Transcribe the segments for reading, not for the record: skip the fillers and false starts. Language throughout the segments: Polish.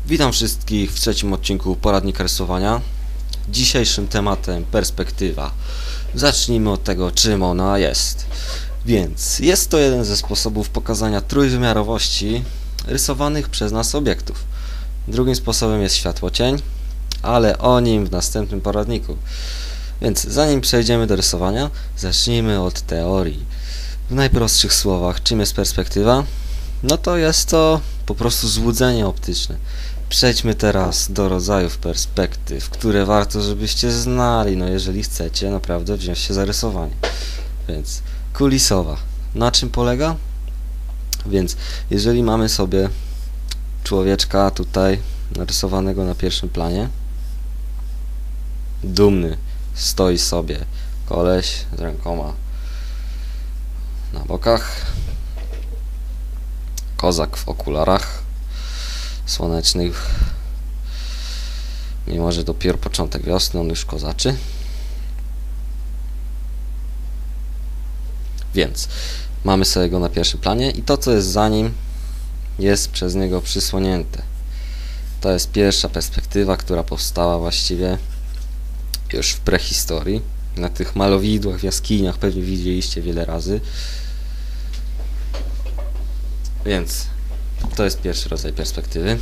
Witam wszystkich w trzecim odcinku poradnika rysowania. Dzisiejszym tematem perspektywa. Zacznijmy od tego, czym ona jest. Więc jest to jeden ze sposobów pokazania trójwymiarowości rysowanych przez nas obiektów. Drugim sposobem jest światłocień, ale o nim w następnym poradniku. Więc zanim przejdziemy do rysowania, zacznijmy od teorii. W najprostszych słowach, czym jest perspektywa? No to jest to po prostu złudzenie optyczne. Przejdźmy teraz do rodzajów perspektyw, które warto, żebyście znali, no jeżeli chcecie naprawdę wziąć się za rysowanie. Więc kulisowa. Na czym polega? Więc jeżeli mamy sobie człowieczka tutaj narysowanego na pierwszym planie, dumny, stoi sobie koleś z rękoma na bokach, kozak w okularach słonecznych, mimo że dopiero początek wiosny, on już kozaczy. Więc mamy sobie go na pierwszym planie i to, co jest za nim, jest przez niego przysłonięte. To jest pierwsza perspektywa, która powstała właściwie już w prehistorii. Na tych malowidłach w jaskiniach pewnie widzieliście wiele razy. Więc to jest pierwszy rodzaj perspektywy.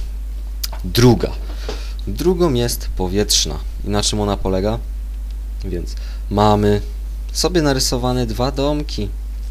Drugą jest powietrzna. I na czym ona polega? Więc mamy sobie narysowane dwa domki.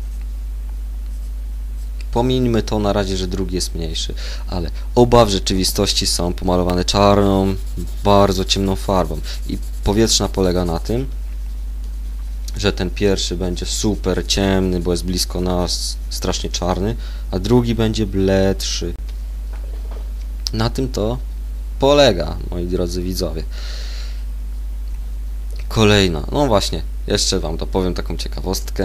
Pomińmy to na razie, że drugi jest mniejszy, ale oba w rzeczywistości są pomalowane czarną, bardzo ciemną farbą. I powietrzna polega na tym, że ten pierwszy będzie super ciemny, bo jest blisko nas, strasznie czarny, a drugi będzie bledszy. Na tym to polega, moi drodzy widzowie. Kolejna, no właśnie, jeszcze wam dopowiem taką ciekawostkę.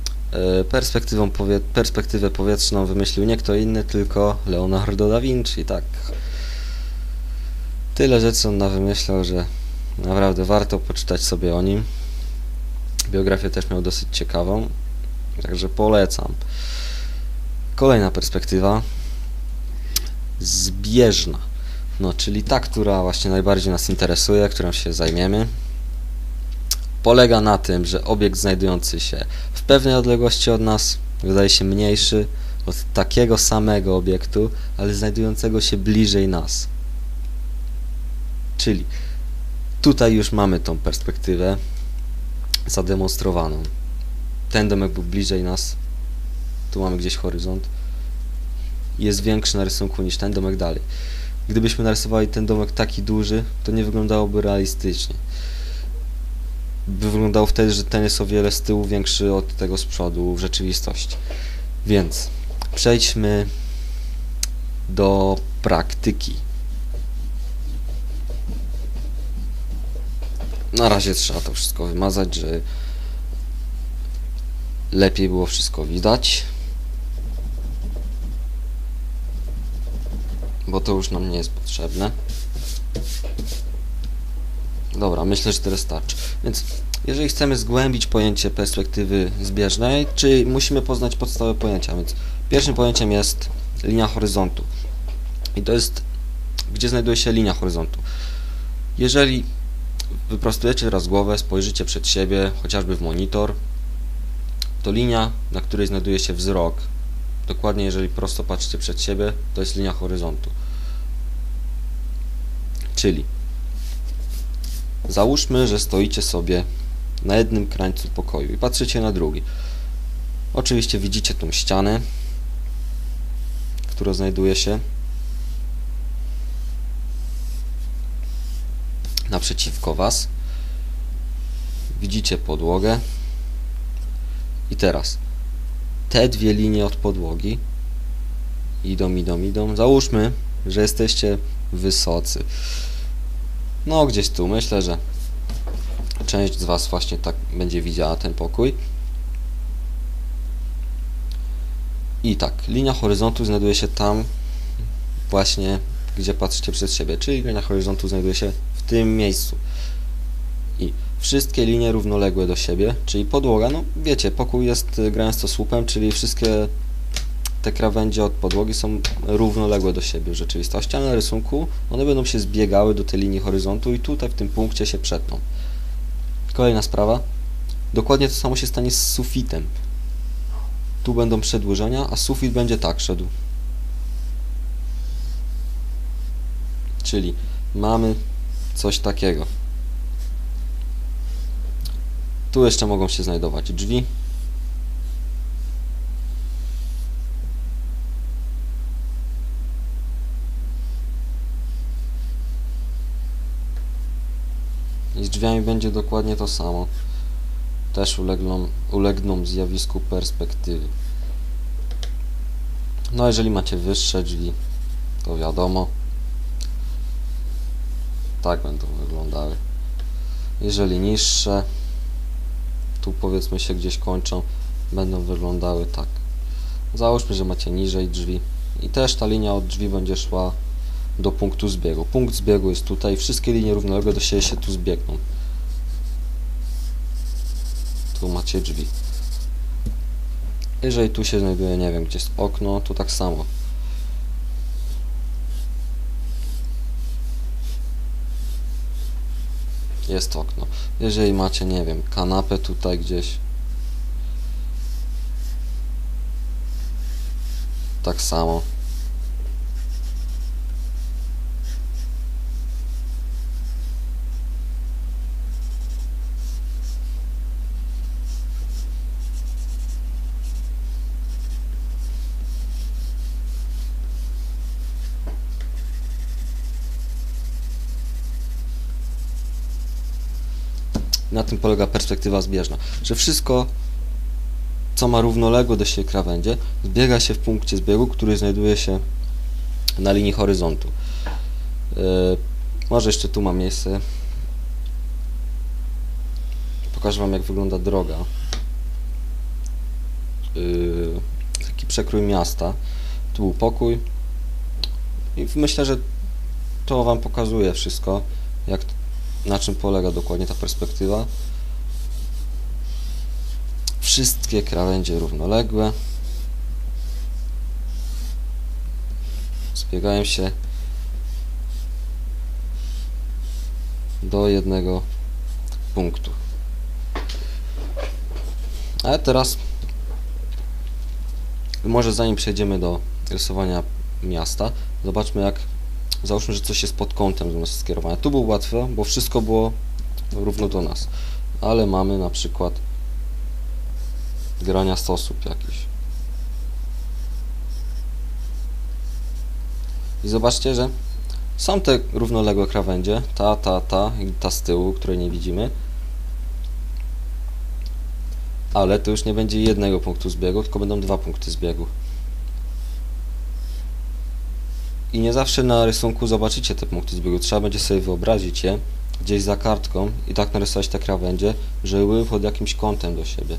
Perspektywę powietrzną wymyślił nie kto inny, tylko Leonardo da Vinci, tak. Tyle rzeczy on wymyślał, że naprawdę warto poczytać sobie o nim. Biografię też miał dosyć ciekawą, także polecam. Kolejna perspektywa, zbieżna, no czyli ta, która właśnie najbardziej nas interesuje, którą się zajmiemy. Polega na tym, że obiekt znajdujący się w pewnej odległości od nas wydaje się mniejszy od takiego samego obiektu, ale znajdującego się bliżej nas. Czyli tutaj już mamy tą perspektywę zademonstrowaną. Ten domek był bliżej nas, tu mamy gdzieś horyzont, jest większy na rysunku niż ten domek dalej. Gdybyśmy narysowali ten domek taki duży, to nie wyglądałoby realistycznie. By wyglądało wtedy, że ten jest o wiele z tyłu większy od tego z przodu w rzeczywistości. Więc przejdźmy do praktyki. Na razie trzeba to wszystko wymazać, że lepiej było wszystko widać, bo to już nam nie jest potrzebne. Dobra, myślę, że tyle starczy. Więc jeżeli chcemy zgłębić pojęcie perspektywy zbieżnej, czy musimy poznać podstawowe pojęcia, więc pierwszym pojęciem jest linia horyzontu. I to jest, gdzie znajduje się linia horyzontu. Jeżeli wyprostujecie teraz głowę, spojrzycie przed siebie, chociażby w monitor, to linia, na której znajduje się wzrok, dokładnie jeżeli prosto patrzycie przed siebie, to jest linia horyzontu. Czyli załóżmy, że stoicie sobie na jednym krańcu pokoju i patrzycie na drugi. Oczywiście widzicie tą ścianę, która znajduje się naprzeciwko was. Widzicie podłogę. I teraz te dwie linie od podłogi idą. Załóżmy, że jesteście wysocy. No gdzieś tu, myślę, że część z was właśnie tak będzie widziała ten pokój. I tak, linia horyzontu znajduje się tam właśnie, gdzie patrzycie przed siebie, czyli linia horyzontu znajduje się w tym miejscu. I wszystkie linie równoległe do siebie, czyli podłoga, no wiecie, pokój jest grając to słupem, czyli wszystkie te krawędzie od podłogi są równoległe do siebie w rzeczywistości, a na rysunku one będą się zbiegały do tej linii horyzontu i tutaj w tym punkcie się przetną. Kolejna sprawa. Dokładnie to samo się stanie z sufitem. Tu będą przedłużenia, a sufit będzie tak szedł. Czyli mamy coś takiego. Tu jeszcze mogą się znajdować drzwi. I z drzwiami będzie dokładnie to samo. Też ulegną zjawisku perspektywy. No jeżeli macie wyższe drzwi, to wiadomo, tak będą wyglądały. Jeżeli niższe, tu powiedzmy się gdzieś kończą, będą wyglądały tak. Załóżmy, że macie niżej drzwi i też ta linia od drzwi będzie szła do punktu zbiegu. Punkt zbiegu jest tutaj, wszystkie linie równoległe do siebie się tu zbiegną. Tu macie drzwi. Jeżeli tu się znajduje, nie wiem, gdzie jest okno, to tak samo. Jest okno. Jeżeli macie, nie wiem, kanapę tutaj gdzieś, tak samo. Na tym polega perspektywa zbieżna, że wszystko, co ma równoległe do siebie krawędzie, zbiega się w punkcie zbiegu, który znajduje się na linii horyzontu. Może jeszcze tu ma miejsce. Pokażę Wam, jak wygląda droga. Taki przekrój miasta. Tu był pokój. I myślę, że to Wam pokazuje wszystko, na czym polega dokładnie ta perspektywa. Wszystkie krawędzie równoległe zbiegają się do jednego punktu. Ale teraz może zanim przejdziemy do rysowania miasta, zobaczmy, jak załóżmy, że coś jest pod kątem do nas skierowane. Tu było łatwe, bo wszystko było równo do nas, ale mamy na przykład graniasty osób jakiś. I zobaczcie, że są te równoległe krawędzie, ta i ta z tyłu, której nie widzimy, ale to już nie będzie jednego punktu zbiegu, tylko będą dwa punkty zbiegu. I nie zawsze na rysunku zobaczycie te punkty zbiegu. Trzeba będzie sobie wyobrazić je gdzieś za kartką i tak narysować te krawędzie, żeby były pod jakimś kątem do siebie.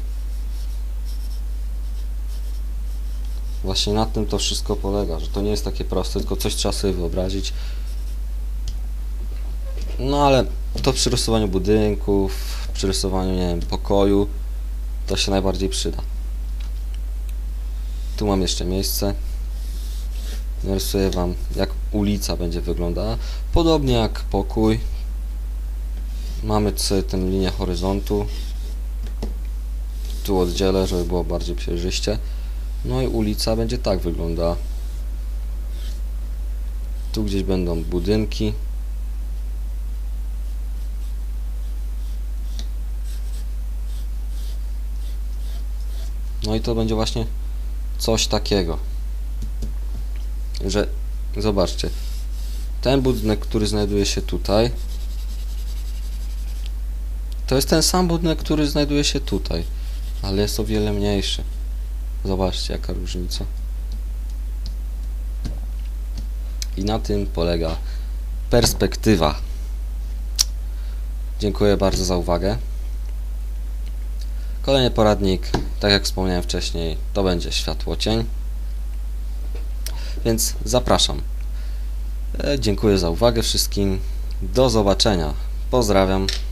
Właśnie na tym to wszystko polega, że to nie jest takie proste, tylko coś trzeba sobie wyobrazić. No ale to przy rysowaniu budynków, przy rysowaniu, nie wiem, pokoju, to się najbardziej przyda. Tu mam jeszcze miejsce. Narysuję Wam, jak ulica będzie wyglądała. Podobnie jak pokój. Mamy sobie tę linię horyzontu. Tu oddzielę, żeby było bardziej przejrzyście. No i ulica będzie tak wyglądała. Tu gdzieś będą budynki. No i to będzie właśnie coś takiego. Że zobaczcie, ten budynek, który znajduje się tutaj, to jest ten sam budynek, który znajduje się tutaj, ale jest o wiele mniejszy. Zobaczcie, jaka różnica. I na tym polega perspektywa. Dziękuję bardzo za uwagę. Kolejny poradnik, tak jak wspomniałem wcześniej, to będzie światło-cień. Więc zapraszam. Dziękuję za uwagę wszystkim. Do zobaczenia. Pozdrawiam.